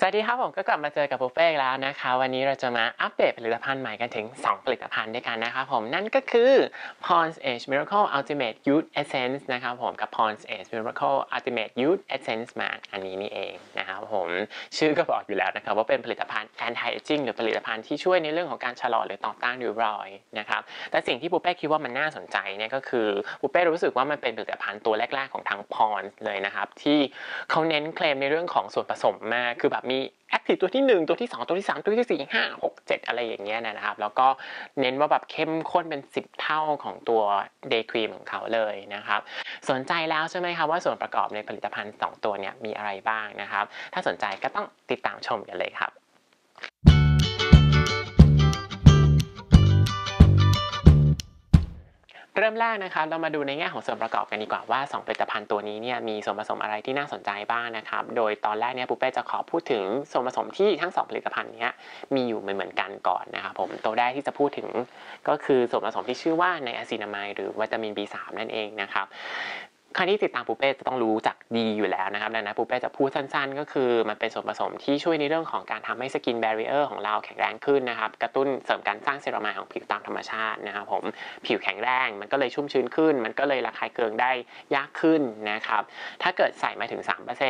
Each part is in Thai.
สวัสดีครับผมก็กลับมาเจอกับบุฟเฟ่ต์แล้วนะคะวันนี้เราจะมาอัปเดตผลิตภัณฑ์ใหม่กันถึง2ผลิตภัณฑ์ด้วยกันนะครับผมนั่นก็คือ Pond's Age Miracle Ultimate Youth Essence นะครับผมกับ Pond's Age Miracle Ultimate Youth Essence Mask อันนี้นี่เองนะครับผมชื่อก็บอกอยู่แล้วนะครับว่าเป็นผลิตภัณฑ์ anti aging หรือผลิตภัณฑ์ที่ช่วยในเรื่องของการชะลอหรือต่อต้านริ้วรอยนะครับแต่สิ่งที่บุฟเฟ่คิดว่ามันน่าสนใจเนี่ยก็คือบุฟเฟ่รู้สึกว่ามันเป็นผลิตภัณฑ์ตัวแรกๆของทาง Pond's เลยนะครับที่เขาเน้นเคลมในเรื่องของส่วนผสมมากคือแบบมีแอคทีฟตัวที่1ตัวที่2ตัวที่3ตัวที่4 5 6 7อะไรอย่างเงี้ยนะครับแล้วก็เน้นว่าแบบเข้มข้นเป็น10เท่าของตัวเดย์ครีมของเขาเลยนะครับสนใจแล้วใช่ไหมครับว่าส่วนประกอบในผลิตภัณฑ์2ตัวเนี่ยมีอะไรบ้างนะครับถ้าสนใจก็ต้องติดตามชมกันเลยครับเริ่มแรกนะครับเรามาดูในแง่ของส่วนประกอบกันดีกว่าว่า2ผลิตภัณฑ์ตัวนี้เนี่ยมีส่วนผสมอะไรที่น่าสนใจบ้างนะครับโดยตอนแรกเนี่ยปุ๊เป้จะขอพูดถึงส่วนผสมที่ทั้ง2ผลิตภัณฑ์นี้มีอยู่เหมือนกันก่อนนะครับผมตัวแรกที่จะพูดถึงก็คือส่วนผสมที่ชื่อว่าไนอะซินามายด์หรือวิตามิน B3 นั่นเองนะครับใครที่ติดตามปุ๊เป้จะต้องรู้จักดีอยู่แล้วนะครับดังนั้นปุ๊เป้จะพูดสั้นๆก็คือมันเป็นส่วนผสมที่ช่วยในเรื่องของการทำให้สกินแบรีเออร์ของเราแข็งแรงขึ้นนะครับกระตุ้นเสริมการสร้างเซรามายของผิวตามธรรมชาตินะครับผมผิวแข็งแรงมันก็เลยชุ่มชื้นขึ้นมันก็เลยระคายเคืองได้ยากขึ้นนะครับถ้าเกิดใส่มาถึง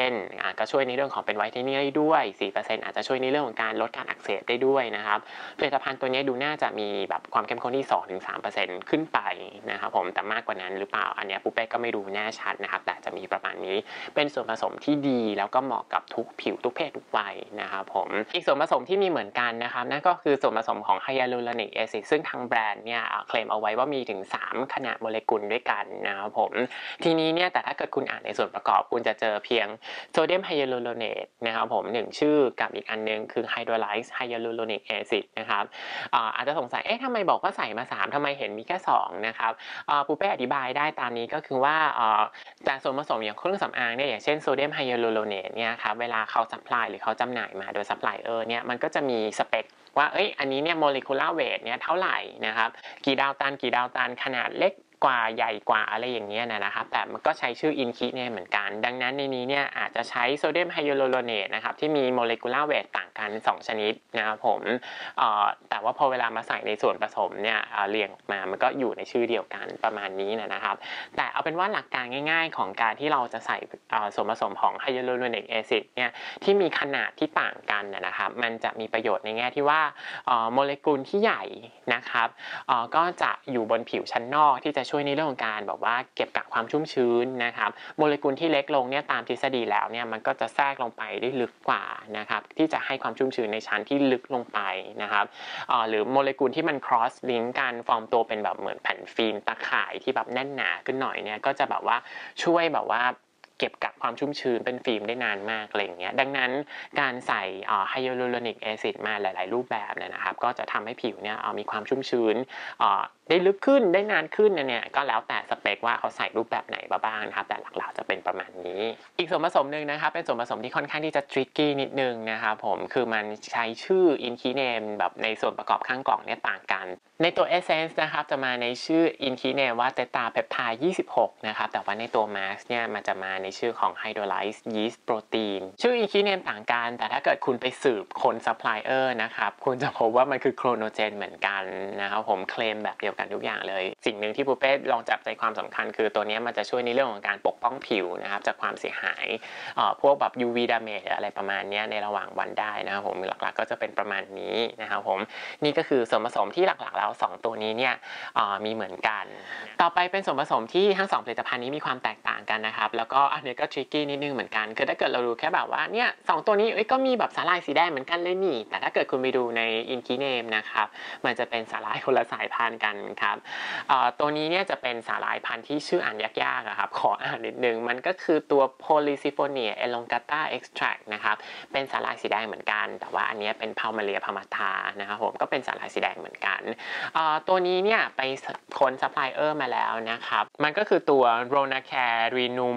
3% ก็ช่วยในเรื่องของเป็นไวท์เทนนิ่งได้ด้วย 4% อาจจะช่วยในเรื่องของการลดการอักเสบได้ด้วยนะครับผลิตภัณฑ์ตัวนี้ดูน่าจะมีแบบความเข้มข้นที่ 2-3% ขึ้นไปนะครับผมแต่มากกว่านั้นหรือเปล่าอันนี้ปุ๊เป้ก็ไม่รู้แน่ชัดนะครับแต่จะมีประมาณนี้เป็นส่วนผสมที่ดีแล้วก็เหมาะกับทุกผิวทุกเพศทุกวัยนะครับผมอีกส่วนผสมที่มีเหมือนกันนะครับนั่นก็คือส่วนผสมของไฮยาลูรอนิกแอซิดซึ่งทางแบรนด์เนี่ยเคลมเอาไว้ว่ามีถึง3ขนาดโมเลกุลด้วยกันนะครับผมทีนี้เนี่ยแต่ถ้าเกิดคุณอ่านในส่วนประกอบคุณจะเจอเพียงโซเดียมไฮยาลูรอเนตนะครับผม1ชื่อกับอีกอันนึงคือไฮโดรไลซ์ไฮยาลูรอนิกแอซิดนะครับอาจจะสงสัยทำไมบอกว่าใส่มา3ทำไมเห็นมีแค่2นะครับปูเป้อธิบายได้ตามนี้ก็คือว่าแต่ส่วนผสมอย่างเครื่องสำอางเนี่ยอย่างเช่นโซเดียมไฮยาลูโรเนตเนี่ยครับเวลาเขาซัพพลายหรือเขาจำหน่ายมาโดยซัพพลายเออร์เนี่ยมันก็จะมีสเปคว่าอันนี้เนี่ยโมเลกุลาร์เวทเนี่ยเท่าไหร่นะครับกี่ดาวตันขนาดเล็กกว่าใหญ่กว่าอะไรอย่างเงี้ยนะครับแต่มันก็ใช้ชื่ออินคิเนี่ยเหมือนกันดังนั้นในนี้เนี่ยอาจจะใช้โซเดียมไฮยาลูโรเนตนะครับที่มีโมเลกุลาร์เวทต่างกัน2ชนิดนะครับผมแต่ว่าพอเวลามาใส่ในส่วนผสมเนี่ยเรียงออกมามันก็อยู่ในชื่อเดียวกันประมาณนี้นะครับแต่เอาเป็นว่าหลักการง่ายๆของการที่เราจะใส่ส่วนผสมของไฮยาลูโรนิกแอซิดเนี่ยที่มีขนาดที่ต่างกันนะครับมันจะมีประโยชน์ในแง่ที่ว่าโมเลกุลที่ใหญ่นะครับก็จะอยู่บนผิวชั้นนอกที่จะช่วยในเรื่องของการแบบว่าเก็บกักความชุ่มชื้นนะครับโมเลกุลที่เล็กลงเนี่ยตามทฤษฎีแล้วเนี่ยมันก็จะแทรกลงไปได้ลึกกว่านะครับที่จะให้ความชุ่มชื้นในชั้นที่ลึกลงไปนะครับหรือโมเลกุลที่มัน cross link กันฟอร์มตัวเป็นแบบเหมือนแผ่นฟิล์มตะข่ายที่แบบแน่นหนาขึ้นหน่อยเนี่ยก็จะแบบว่าช่วยแบบว่าเก็บกักความชุ่มชื้นเป็นฟิล์มได้นานมากอะไรอย่างเงี้ยดังนั้นการใส่ไฮยาลูโรนิกแอซิดมาหลายๆรูปแบบเนี่ยนะครับก็จะทำให้ผิวเนี่ยมีความชุ่มชื้นได้ลึกขึ้นได้นานขึ้นเนี่ยก็แล้วแต่สเปคว่าเขาใส่รูปแบบไหนมาบ้างนะครับแต่หลักๆจะเป็นประมาณนี้อีกส่วนผสมหนึ่งนะครับเป็นส่วนผสมที่ค่อนข้างที่จะทริกกี้นิดนึงนะครับผมคือมันใช้ชื่ออินคีเนมแบบในส่วนประกอบข้างกล่องเนี่ยต่างกันในตัว Essence นะครับจะมาในชื่ออินคีเนมว่าเตตาเพปไทด์26นะครับแต่ว่าในตัว Mask เนี่ยมันจะมาในชื่อของ Hydrolyzed Yeast Protein ชื่ออินคีเนมต่างกันแต่ถ้าเกิดคุณไปสืบคนซัพพลายเออร์นะครับคุณจะพบว่ามันคือโครโนเจนเหมือนกันนะครับผมเคลมแบบเดียวกันทุกอย่างเลยสิ่งหนึ่งที่ปูเป้ลองจับใจความสำคัญคือตัวนี้มันจะช่วยในเรื่องของการปกป้องผิวนะครับจากความเสียหายพวกแบบ UV damage อะไรประมาณนี้ในระหว่างวันได้นะครับผมหลักๆก็จะเป็นประมาณนี้นะครับผมนี่ก็คือส่วนผสมที่หลักๆแล้ว2ตัวนี้เนี่ยมีเหมือนกันต่อไปเป็นส่วนผสมที่ทั้ง2ผลิตภัณฑ์นี้มีความแตกต่างกันนะครับแล้วก็อันนี้ก็ทริกกี้นิดนึงเหมือนกันคือถ้าเกิดเราดูแค่แบบว่าเนี่ย2ตัวนี้ก็มีแบบสาหร่ายสีแดงเหมือนกันเลยนี่แต่ถ้าเกิดคุณไปดูในอินคีเนมนะครับมันจะเป็นสาหร่ายคนละสายพันธุ์กันครับตัวนี้เนี่ยจะเป็นสาหร่ายพันธุ์ที่ชื่ออ่านยากๆครับขออ่านนิดนึงมันก็คือตัว Polysifonia elongata extract นะครับเป็นสาหร่ายสีแดงเหมือนกันแต่ว่าอันนี้เป็น Palmaria palmata นะครับผมก็เป็นสาหร่ายสีแดงเหมือนกันตัวนี้เนี่ยไปค้นซัพพลายเออร์มาแล้วนะครับมันก็คือตัว Ronacare Renumer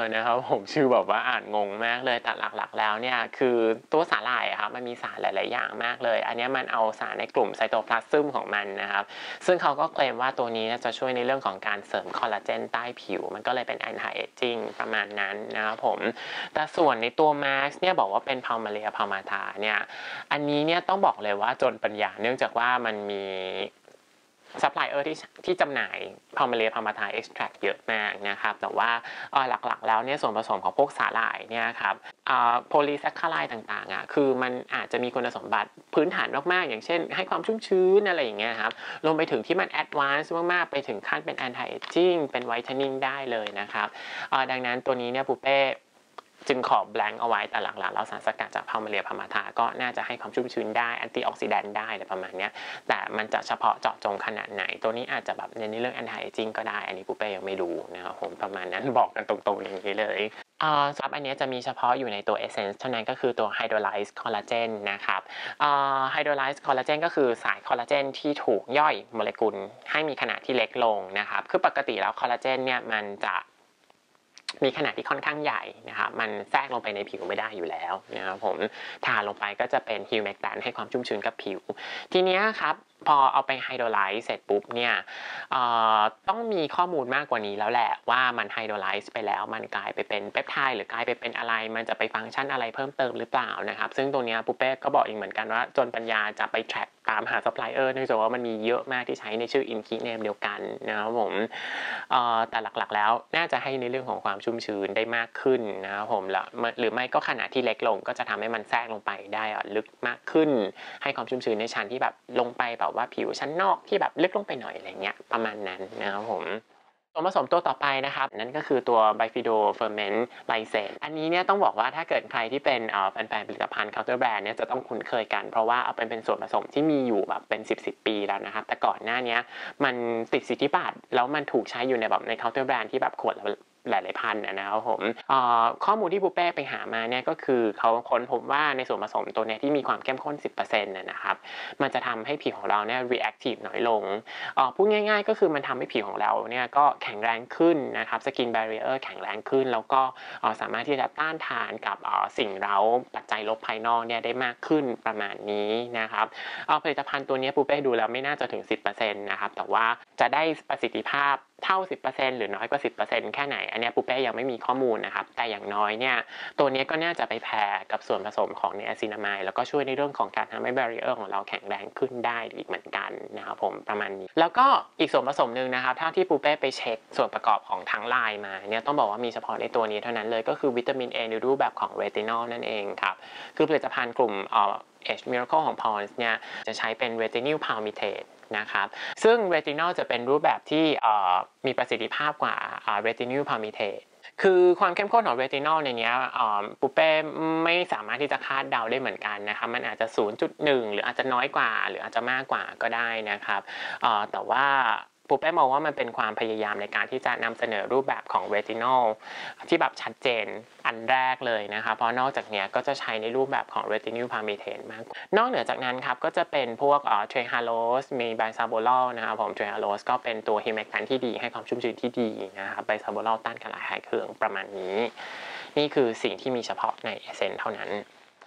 นะครับผมชื่อแบบว่าอ่านงงมากเลยแต่หลักๆแล้วเนี่ยคือตัวสาหร่ายอะครับมันมีสารหลายๆอย่างมากเลยอันนี้มันเอาสารในกลุ่มไซโตพลาซึมของมันนะครับซึ่งเขาก็เคลมว่าตัวนี้จะช่วยในเรื่องของการเสริมคอลลาเจนใต้ผิวมันก็เลยเป็น anti aging ประมาณนั้นนะครับผมแต่ส่วนในตัวมาสเนี่ยบอกว่าเป็น Palmaria palmata เนี่ยอันนี้เนี่ยต้องบอกเลยว่าจนปัญญาเนื่องจากว่ามันมีซัพพลายเออร์ที่จำหน่าย Palmaria palmata extract เยอะมากนะครับแต่ว่าหลักๆแล้วเนี่ยส่วนผสมของพวกสาหร่ายเนี่ยครับโพลีแซคคาไรด์ต่างๆอ่ะคือมันอาจจะมีคุณสมบัติพื้นฐานมากๆอย่างเช่นให้ความชุ่มชื้นอะไรอย่างเงี้ยครับรวมไปถึงที่มันแอดวานซ์มากๆไปถึงขั้นเป็น anti aging เป็น whitening ได้เลยนะครับดังนั้นตัวนี้เนี่ยปูเป้จึงขอ blank เอาไว้แต่หลักๆแล้วสารสกัดจาก Palmaria palmata ก็น่าจะให้ความชุ่มชื้นได้แอนตี้ออกซิแดนต์ได้อะไรประมาณนี้แต่มันจะเฉพาะเจาะจงขนาดไหนตัวนี้อาจจะแบบในเรื่อง anti aging ก็ได้อันนี้ปูเป้ยังไม่รู้นะครับผมประมาณนั้นบอกกันตรงๆอย่างนี้เลยสำหรับอันนี้จะมีเฉพาะอยู่ในตัว Essence เท่านั้นก็คือตัว Hydrolyzed Collagen นะครับ Hydrolyzed Collagen ก็คือสายคอลลาเจนที่ถูกย่อยโมเลกุลให้มีขนาดที่เล็กลงนะครับคือปกติแล้วคอลลาเจนเนี่ยมันจะมีขนาดที่ค่อนข้างใหญ่นะครับมันแทรกลงไปในผิวไม่ได้อยู่แล้วนะครับผมทาลงไปก็จะเป็นฮิวแมกแตนให้ความชุ่มชื้นกับผิวทีนี้ครับพอเอาไปไฮโดรไลซ์เสร็จปุ๊บเนี่ยต้องมีข้อมูลมากกว่านี้แล้วแหละว่ามันไฮโดรไลซ์ไปแล้วมันกลายไปเป็นเปปไทด์หรือกลายไปเป็นอะไรมันจะไปฟังก์ชันอะไรเพิ่มเติมหรือเปล่านะครับซึ่งตรงนี้ปุ๊เป้ก็บอกเองเหมือนกันว่าจนปัญญาจะไปแทร็กตามหาซัพพลายเออร์เนื่องจากว่ามันมีเยอะมากที่ใช้ในชื่ออินคิเนมเดียวกันนะครับผมแต่หลักๆแล้วน่าจะให้ในเรื่องของความชุ่มชื้นได้มากขึ้นนะครับผมแล้วหรือไม่ก็ขนาดที่เล็กลงก็จะทำให้มันแทรกลงไปได้ลึกมากขึ้นให้ความชุ่มชื้นในชั้นที่แบบลงไปแบบว่าผิวชั้นนอกที่แบบลึกลงไปหน่อยอะไรเงี้ยประมาณนั้นนะครับผมส่วนผสมตัวต่อไปนะครับนั่นก็คือตัว Bifido Ferment Lysate อันนี้เนี่ยต้องบอกว่าถ้าเกิดใครที่เป็นแฟนๆผลิตภัณฑ์ Counter Brand เนี่ยจะต้องคุ้นเคยกันเพราะว่าเอาเป็นส่วนผสมที่มีอยู่แบบเป็น10ปีแล้วนะครับแต่ก่อนหน้านี้มันติดสิทธิบัตรแล้วมันถูกใช้อยู่ในแบบใน Counter Brand ที่แบบขวดหลายๆพันนะครับผมข้อมูลที่ปูเป้ไปหามาเนี่ยก็คือเขาค้นพบว่าในส่วนผสมตัวนี้ที่มีความเข้มข้น 10% นะครับมันจะทำให้ผิวของเราเนี่ย reactive น้อยลงพูดง่ายๆก็คือมันทำให้ผิวของเราเนี่ยก็แข็งแรงขึ้นนะครับ skin barrier แข็งแรงขึ้นแล้วก็สามารถที่จะต้านทานกับสิ่งเร้าปัจจัยลบภายนอกเนี่ยได้มากขึ้นประมาณนี้นะครับผลิตภัณฑ์ตัวนี้ปูเป้ดูแล้วไม่น่าจะถึง 10% นะครับแต่ว่าจะได้ประสิทธิภาพเท่า 10% หรือน้อยกว่า 10% แค่ไหนอันนี้ปูเป้ยังไม่มีข้อมูลนะครับแต่อย่างน้อยเนี่ยตัวนี้ก็น่าจะไปแพร์กับส่วนผสมของเนอะซินามายแล้วก็ช่วยในเรื่องของการทำให้แบรีเออร์ของเราแข็งแรงขึ้นได้อีกเหมือนกันนะครับผมประมาณนี้แล้วก็อีกส่วนผสมหนึ่งนะครับถ้าที่ปูเป้ไปเช็คส่วนประกอบของทั้งลายมาเนี่ยต้องบอกว่ามีเฉพาะในตัวนี้เท่านั้นเลยก็คือวิตามิน A ในรูปแบบของเรตินอลนั่นเองครับคือผลิตภัณฑ์กลุ่มAge Miracle ของ Pond's เนี่ยจะใช้เป็น Retinol Palmitate นะครับซึ่ง Retinol จะเป็นรูปแบบที่มีประสิทธิภาพกว่าRetinol Palmitate คือความเข้มข้นของ Retinol ในนี้ปูเป้ไม่สามารถที่จะคาดเดาได้เหมือนกันนะครับมันอาจจะ 0.1 หรืออาจจะน้อยกว่าหรืออาจจะมากกว่าก็ได้นะครับแต่ว่าปูเป้มองว่ามันเป็นความพยายามในการที่จะนำเสนอรูปแบบของ Retinol ที่แบบชัดเจนอันแรกเลยนะคะเพราะนอกจากนี้ก็จะใช้ในรูปแบบของ Retinol Palmitate มากนอกเหนือจากนั้นครับก็จะเป็นพวกTrehalose มี Bisabolol นะครับผม Trehalose ก็เป็นตัว Humectant ที่ดีให้ความชุ่มชื้นที่ดีนะครับ Bisabolol ต้านการระคายเคืองประมาณนี้นี่คือสิ่งที่มีเฉพาะใน Essence เท่านั้น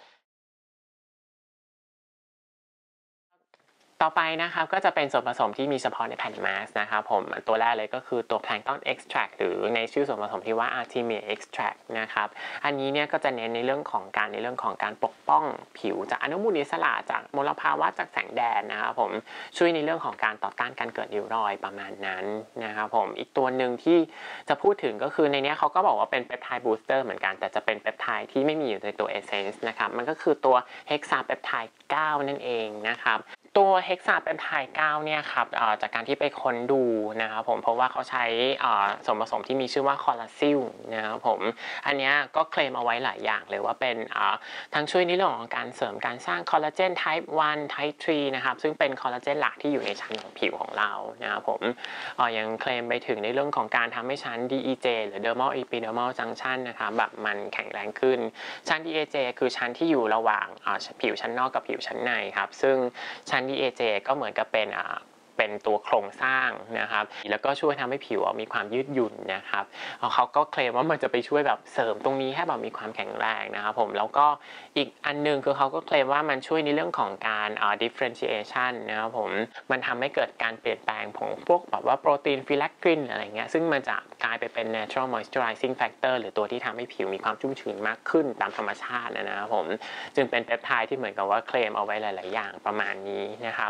ต่อไปนะครับก็จะเป็นส่วนผสมที่มีเฉพาะในแผ่นมาสนะครับผมตัวแรกเลยก็คือตัว Plankton Extract หรือในชื่อส่วนผสมที่ว่า Artemia Extract นะครับอันนี้เนี่ยก็จะเน้นในเรื่องของการปกป้องผิวจากอนุมูลอิสระจากมลภาวะจากแสงแดดนะครับผมช่วยในเรื่องของการต่อต้านการเกิดริ้วรอยประมาณนั้นนะครับผมอีกตัวหนึ่งที่จะพูดถึงก็คือในนี้เขาก็บอกว่าเป็นเปปไทด์บูสเตอร์เหมือนกันแต่จะเป็นเปปไทด์ที่ไม่มีอยู่ในตัว Essence นะครับมันก็คือตัว Hexapeptide 9 นั่นเองนะครับตัว Hexapeptide 9 เนี่ยครับจากการที่ไปค้นดูนะครับผมเพราะว่าเขาใช้ส่วนผสมที่มีชื่อว่าคอลลาซิลนะครับผมอันนี้ก็เคลมเอาไว้หลายอย่างเลยว่าเป็นทั้งช่วยในเรื่องของการเสริมการสร้างคอลลาเจน type 1 type 3นะครับซึ่งเป็นคอลลาเจนหลักที่อยู่ในชั้นของผิวของเรานะครับผมยังเคลมไปถึงในเรื่องของการทำให้ชั้น DEJ หรือ dermal epidermal junction นะครับแบบมันแข็งแรงขึ้นชั้น DEJ คือชั้นที่อยู่ระหว่างผิวชั้นนอกกับผิวชั้นในครับซึ่งชั้น DAJ ก็เหมือนกับเป็นเป็นตัวโครงสร้างนะครับแล้วก็ช่วยทำให้ผิวมีความยืดหยุ่นนะครับเขาก็เคลมว่ามันจะไปช่วยแบบเสริมตรงนี้ให้แบบมีความแข็งแรงนะครับผมแล้วก็อีกอันนึงคือเขาก็เคลมว่ามันช่วยในเรื่องของการdifferentiation นะครับผมมันทำให้เกิดการเปลี่ยนแปลงของพวกแบบว่าโปรตีนฟิลาครินอะไรเงี้ยซึ่งมันจะกลายไปเป็น natural moisturizing factor หรือตัวที่ทำให้ผิวมีความชุ่มชื้นมากขึ้นตามธรรมชาตินะครับผมจึงเป็นเปปไทด์ที่เหมือนกับว่าเคลมเอาไว้หลายๆอย่างประมาณนี้นะครับ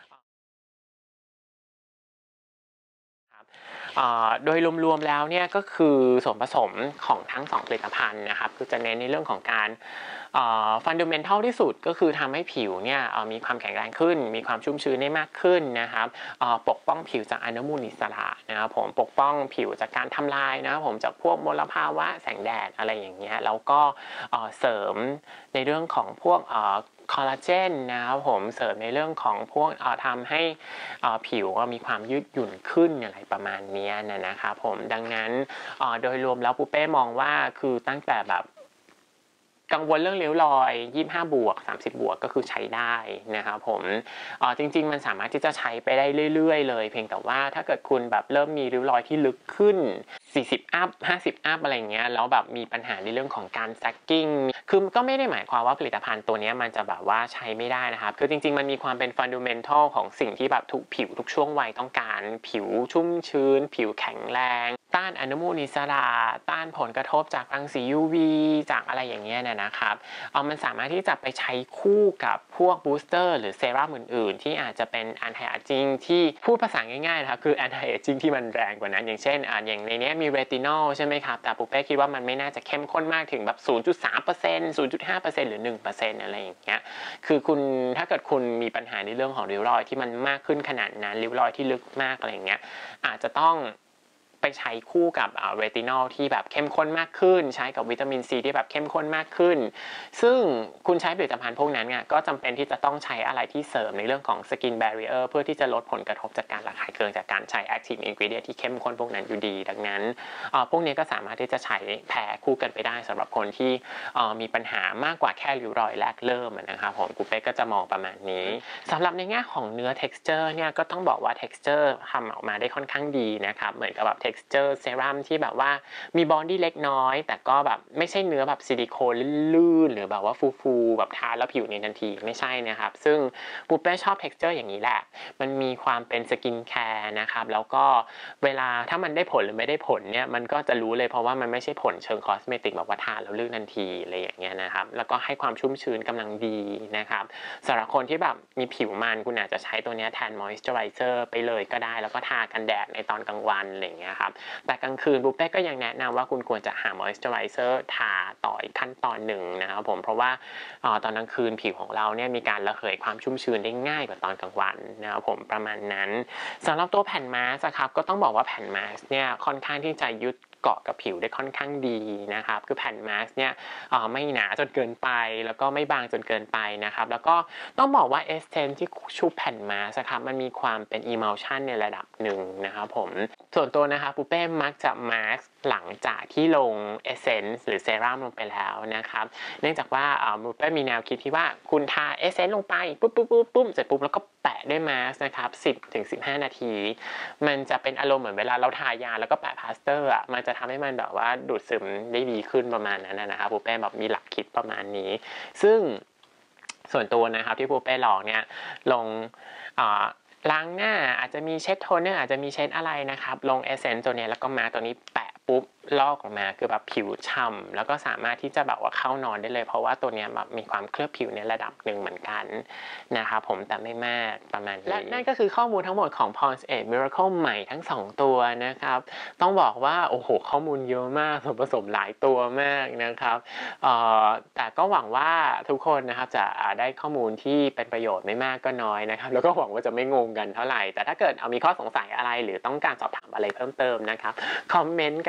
โดยรวมๆแล้วเนี่ยก็คือส่วนผสมของทั้ง2ผลิตภัณฑ์นะครับคือจะเน้นในเรื่องของการฟันดัเมนทัลที่สุดก็คือทำให้ผิวเนี่ยมีความแข็งแรงขึ้นมีความชุ่มชื้นได้มากขึ้นนะครับปกป้องผิวจากอนุมูลอิสระนะครับผมปกป้องผิวจากการทำลายนะครับผมจากพวกมลภาวะแสงแดดอะไรอย่างเงี้ยแล้วก็เสริมในเรื่องของพวกคอลลาเจนนะครับผมเสริมในเรื่องของพวกทำให้ผิวมีความยืดหยุ่นขึ้นอะไรประมาณนี้นะครับผมดังนั้นโดยรวมแล้วปูเป้มองว่าคือตั้งแต่แบบกังวลเรื่องริ้วรอย25บวก30บวกก็คือใช้ได้นะครับผมจริงๆมันสามารถที่จะใช้ไปได้เรื่อยๆเลยเพียงแต่ว่าถ้าเกิดคุณแบบเริ่มมีริ้วรอยที่ลึกขึ้น40อัพ50อัพอะไรเงี้ยแล้วแบบมีปัญหาในเรื่องของการแซกกิ้งคือก็ไม่ได้หมายความว่าผลิตภัณฑ์ตัวนี้มันจะแบบว่าใช้ไม่ได้นะครับคือจริงๆมันมีความเป็นฟันดัเมนทัลของสิ่งที่แบบทุกผิวทุกช่วงวัยต้องการผิวชุ่มชื้นผิวแข็งแรงต้านอนุมูลอิสระต้านผลกระทบจากรังสี UV จากอะไรอย่างเงี้ยนะครับมันสามารถที่จะไปใช้คู่กับพวกบูสเตอร์หรือเซรั่มอื่นๆที่อาจจะเป็น anti aging ที่พูดภาษาง่ายๆนะครับคือ anti aging ที่มันแรงกว่านั้นอย่างเช่นอย่างในนี้มีเรตินอลใช่ไหมครับแต่ปุ๊เป้คิดว่ามันไม่น่าจะเข้มข้นมากถึงแบบ 0.3% 0.5% หรือ 1% อะไรอย่างเงี้ยคือคุณถ้าเกิดคุณมีปัญหาในเรื่องของริ้วรอยที่มันมากขึ้นขนาดนั้นริ้วรอยที่ลึกมากอะไรอย่างเงี้ยอาจจะต้องไปใช้คู่กับเรตินอลที่แบบเข้มข้นมากขึ้นใช้กับวิตามินซีที่แบบเข้มข้นมากขึ้นซึ่งคุณใช้ผลิตภัณฑ์พวกนั้นเนี่ยก็จำเป็นที่จะต้องใช้อะไรที่เสริมในเรื่องของสกินแบรีเออร์เพื่อที่จะลดผลกระทบจากการระคายเคืองจากการใช้แอคทีฟอินกรีเดียนที่เข้มข้นพวกนั้นอยู่ดีดังนั้นพวกนี้ก็สามารถที่จะใช้แพรคู่กันไปได้สำหรับคนที่มีปัญหามากกว่าแค่ริ้วรอยแรกเริ่มนะครับผมกูเป้ก็จะมองประมาณนี้สำหรับในแง่ของเนื้อ texture เนี่ยก็ต้องบอกว่า texture ทำออกมาได้ค่อนข้างดีนะครับเหมือนกับแบบ texture เซรั่มที่แบบว่ามีบอนดี้เล็กน้อยแต่ก็แบบไม่ใช่เนื้อแบบซิลิโคนลื่นๆหรือแบบว่าฟูๆแบบทาแล้วผิวเนียนทันทีไม่ใช่นะครับซึ่งปูเป้ชอบ texture อย่างนี้แหละมันมีความเป็นสกินแคร์นะครับแล้วก็เวลาถ้ามันได้ผลหรือไม่ได้ผลเนี่ยมันก็จะรู้เลยเพราะว่ามันไม่ใช่ผลเชิงคอสเมติกแบบว่าทาแล้วลื่นทันทีอะไรอย่างเงี้ยนะครับแล้วก็ให้ความชุ่มชื้นกำลังดีนะครับสำหรับคนที่แบบมีผิวมันคุณอาจจะใช้ตัวนี้แทนมอยส์เจอไรเซอร์ไปเลยก็ได้แล้วก็ทากันแดดในตอนกลางวันอะไรอย่างเงี้ยครับแต่กลางคืนบุฟเป้ก็ยังแนะนำว่าคุณควรจะหามอยส์เจอไรเซอร์ทาต่ออีกขั้นตอนหนึ่งนะครับผมเพราะว่าตอนกลางคืนผิวของเราเนี่ยมีการระเหยความชุ่มชื้นได้ง่ายกว่าตอนกลางวันนะครับผมประมาณนั้นสำหรับตัวแผ่นมาสครับก็ต้องบอกว่าแผ่นมาสเนี่ยค่อนข้างที่จะยึดเกาะกับผิวได้ค่อนข้างดีนะครับคือแผ่นมาสเนี่ยไม่หนาจนเกินไปแล้วก็ไม่บางจนเกินไปนะครับแล้วก็ต้องบอกว่าเอสเซนที่ชุบแผ่นมาสครับมันมีความเป็นอิมัลชันในระดับหนึ่งนะครับผมส่วนตัวนะคะปูเป้มักจะมาสหลังจากที่ลงเอเซนส์หรือเซรั่มลงไปแล้วนะครับเนื่องจากว่าปูเป้มีแนวคิดที่ว่าคุณทาเอเซนส์ลงไปปุ๊บเสร็จปุ๊บแล้วก็แปะด้วยมาสนะครับ10-15 นาทีมันจะเป็นอารมณ์เหมือนเวลาเราทายาแล้วก็แปะพลาสเตอร์อ่ะมันจะทำให้มันแบบว่าดูดซึมได้ดีขึ้นประมาณนั้นนะครับปูเป้แบบมีหลักคิดประมาณนี้ซึ่งส่วนตัวนะครับที่ปูเป้ลองเนี่ยลงล้างหน้าอาจจะมีเช็ดโทนเนอร์อาจจะมีเช็ดอะไรนะครับลงเอเซนส์ตัวนี้แล้วก็มาตัวนี้แปะปุ๊บลอกออกมาคือแบบผิวฉ่ำแล้วก็สามารถที่จะแบบว่าเข้านอนได้เลยเพราะว่าตัวนี้แบบมีความเคลือบผิวในระดับหนึ่งเหมือนกันนะครับผมแต่ไม่มากประมาณนี้และนั่นก็คือข้อมูลทั้งหมดของ Pond's 8 Miracle ใหม่ทั้ง2ตัวนะครับต้องบอกว่าโอ้โหข้อมูลเยอะมากส่วนผสมหลายตัวมากนะครับแต่ก็หวังว่าทุกคนนะครับจะได้ข้อมูลที่เป็นประโยชน์ไม่มากก็น้อยนะครับแล้วก็หวังว่าจะไม่งงกันเท่าไหร่แต่ถ้าเกิดมีข้อสงสัยอะไรหรือต้องการสอบถามอะไรเพิ่มเติมนะครับคอมเมนต์กัน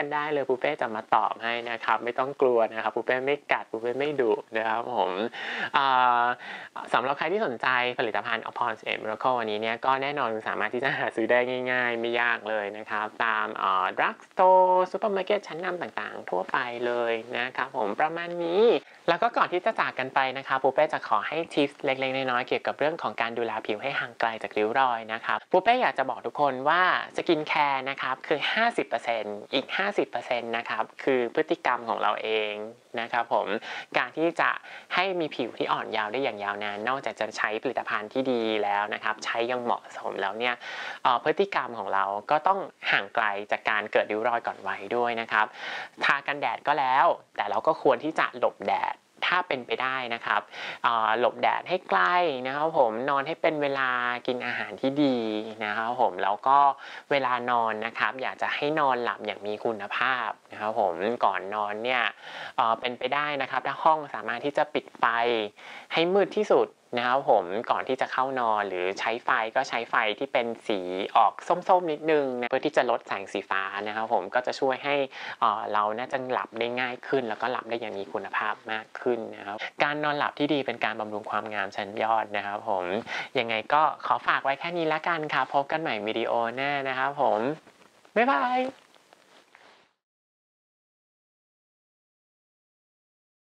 กันได้เลยปูเป้จะมาตอบให้นะครับไม่ต้องกลัวนะครับปูเป้ไม่กัดปูเป้ไม่ดุนะครับผมอ่าสำหรับใครที่สนใจผลิตภัณฑ์ Upon 11 Miracle อันนี้เนี่ยก็แน่นอนสามารถที่จะหาซื้อได้ง่ายๆไม่ยากเลยนะครับตามdrug store ซูเปอร์มาร์เก็ตชั้นนำต่างๆทั่วไปเลยนะครับผมประมาณนี้แล้วก็ก่อนที่จะจากกันไปนะครับปูเป้จะขอให้ทิปเล็กๆน้อยๆเกี่ยวกับเรื่องของการดูแลผิวให้ห่างไกลจากริ้วรอยนะครับปูเป้อยากจะบอกทุกคนว่าสกินแคร์นะครับคือ 50% อีก 50% นะครับคือพฤติกรรมของเราเองนะครับผมการที่จะให้มีผิวที่อ่อนเยาว์ได้อย่างยาวนานนอกจากจะใช้ผลิตภัณฑ์ที่ดีแล้วนะครับใช้อยังเหมาะสมแล้วเนี่ยพฤติกรรมของเราก็ต้องห่างไกลจากการเกิดริ้วรอยก่อนวัยด้วยนะครับทากันแดดก็แล้วแต่เราก็ควรที่จะหลบแดดถ้าเป็นไปได้นะครับหลบแดดให้ใกล้นะครับผมนอนให้เป็นเวลากินอาหารที่ดีนะครับผมแล้วก็เวลานอนนะครับอยากจะให้นอนหลับอย่างมีคุณภาพนะครับผมก่อนนอนเนี่ยเป็นไปได้นะครับถ้าห้องสามารถที่จะปิดไฟให้มืดที่สุดนะครับผมก่อนที่จะเข้านอนหรือใช้ไฟก็ใช้ไฟที่เป็นสีออกส้มๆนิดนึงนะเพื่อที่จะลดแสงสีฟ้านะครับผมก็จะช่วยให้เราน่าจะหลับได้ง่ายขึ้นแล้วก็หลับได้อย่างมีคุณภาพมากขึ้นนะครับการนอนหลับที่ดีเป็นการบำรุงความงามชั้นยอดนะครับผมยังไงก็ขอฝากไว้แค่นี้ละกันครับพบกันใหม่วิดีโอหน้านะครับผมบ๊ายบาย